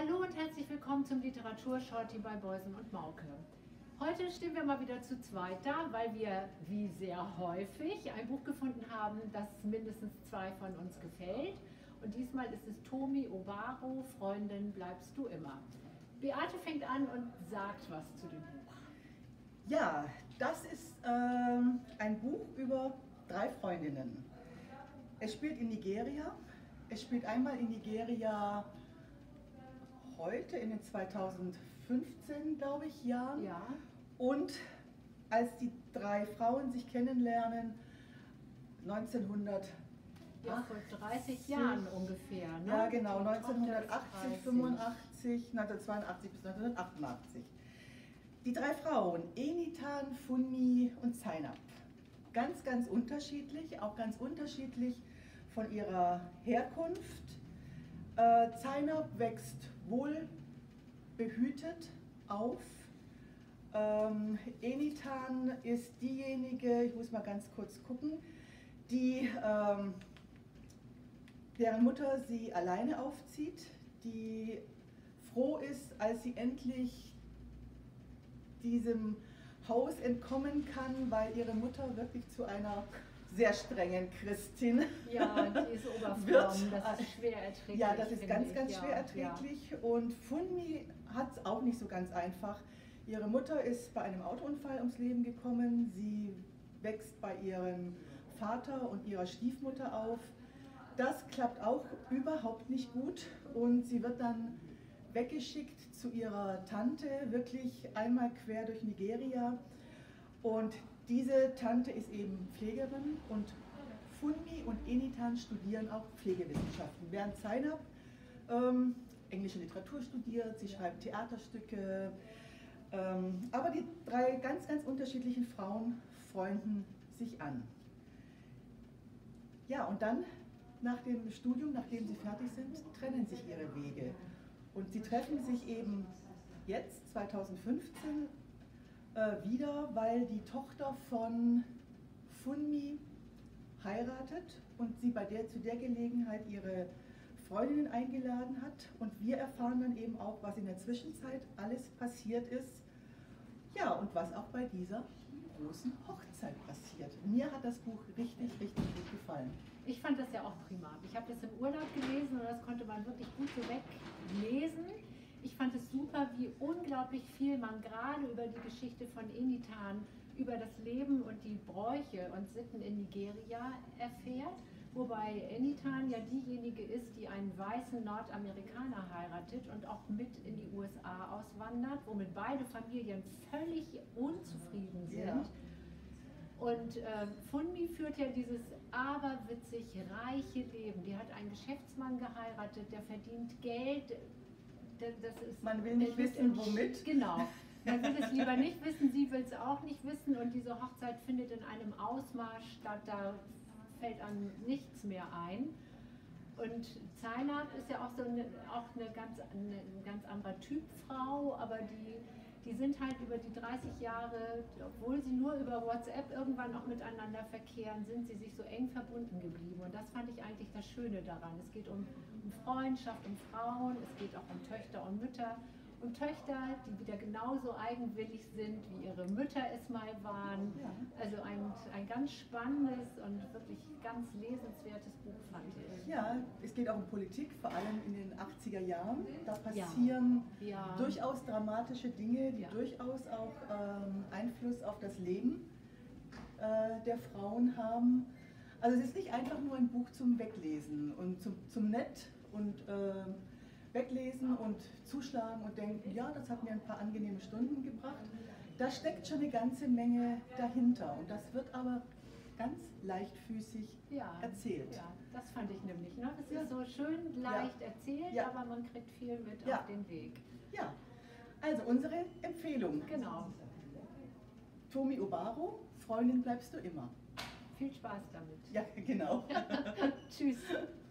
Hallo und herzlich willkommen zum Literaturshorty bei Beusen und Mauke. Heute stehen wir mal wieder zu zweit da, weil wir, wie sehr häufig, ein Buch gefunden haben, das mindestens zwei von uns gefällt. Und diesmal ist es Tomi Obaro, Freundin bleibst du immer. Beate fängt an und sagt was zu dem Buch. Ja, das ist ein Buch über drei Freundinnen. Es spielt in Nigeria. Es spielt einmal in Nigeria heute in den 2015, glaube ich, Jahren. Ja. Und als die drei Frauen sich kennenlernen, 1900. Ja, vor 30 Jahren ungefähr. Ne? Ja, genau, Die 1980, 85, 1982 bis 1988. Die drei Frauen, Enitan, Funmi und Zainab. Ganz, ganz unterschiedlich, auch ganz unterschiedlich von ihrer Herkunft. Zainab wächst wohl behütet auf. Enitan ist diejenige, ich muss mal ganz kurz gucken, die deren Mutter sie alleine aufzieht, die froh ist, als sie endlich diesem Haus entkommen kann, weil ihre Mutter wirklich zu einer sehr strengen Christin Ja, die ist Oberfromm, das ist schwer erträglich. Ja, das ist ganz, ganz schwer ja, erträglich. Ja. Und Funmi hat es auch nicht so ganz einfach. Ihre Mutter ist bei einem Autounfall ums Leben gekommen. Sie wächst bei ihrem Vater und ihrer Stiefmutter auf. Das klappt auch überhaupt nicht gut und sie wird dann weggeschickt zu ihrer Tante, wirklich einmal quer durch Nigeria. Und diese Tante ist eben Pflegerin und Funmi und Enitan studieren auch Pflegewissenschaften. Während Zainab englische Literatur studiert, sie schreibt Theaterstücke. Aber die drei ganz, ganz unterschiedlichen Frauen freunden sich an. Ja, und dann nach dem Studium, nachdem sie fertig sind, trennen sich ihre Wege. Und sie treffen sich eben jetzt, 2015, wieder, weil die Tochter von Funmi heiratet und sie zu der Gelegenheit ihre Freundinnen eingeladen hat. Und wir erfahren dann eben auch, was in der Zwischenzeit alles passiert ist. Ja, und was auch bei dieser großen Hochzeit passiert. Mir hat das Buch richtig, richtig gut gefallen. Ich fand das ja auch prima. Ich habe das im Urlaub gelesen und das konnte man wirklich gut so weglesen. Ich fand es super, wie unglaublich viel man gerade über die Geschichte von Enitan, über das Leben und die Bräuche und Sitten in Nigeria erfährt. Wobei Enitan ja diejenige ist, die einen weißen Nordamerikaner heiratet und auch mit in die USA auswandert, womit beide Familien völlig unzufrieden sind. Ja. Und Funmi führt ja dieses aberwitzig reiche Leben. Die hat einen Geschäftsmann geheiratet, der verdient Geld. Das ist, man will nicht wissen, womit. Genau. Man will es lieber nicht wissen, sie will es auch nicht wissen. Und diese Hochzeit findet in einem Ausmaß statt, da fällt einem nichts mehr ein. Und Zainab ist ja auch so ein ganz anderer Typ Frau, aber die sind halt über die 30 Jahre, obwohl sie nur über WhatsApp irgendwann noch miteinander verkehren, sind sie sich so eng verbunden geblieben. Und das fand ich eigentlich das Schöne daran. Es geht um Freundschaft, um Frauen, es geht auch um Töchter und Mütter. Und Töchter, die wieder genauso eigenwillig sind, wie ihre Mütter es mal waren. Ja. Also ein ganz spannendes und wirklich ganz lesenswertes Buch, fand ich. Ja, es geht auch um Politik, vor allem in den 80er Jahren. Da passieren durchaus dramatische Dinge, die durchaus auch Einfluss auf das Leben der Frauen haben. Also es ist nicht einfach nur ein Buch zum Weglesen und zum Nett und weglesen und zuschlagen und denken, ja, das hat mir ein paar angenehme Stunden gebracht. Da steckt schon eine ganze Menge dahinter und das wird aber ganz leichtfüßig erzählt. Ja, das fand ich nämlich. Ne? Es ist so schön leicht erzählt, aber man kriegt viel mit auf den Weg. Ja, also unsere Empfehlung. Genau. Tomi Obaro, Freundin bleibst du immer. Viel Spaß damit. Ja, genau. Tschüss.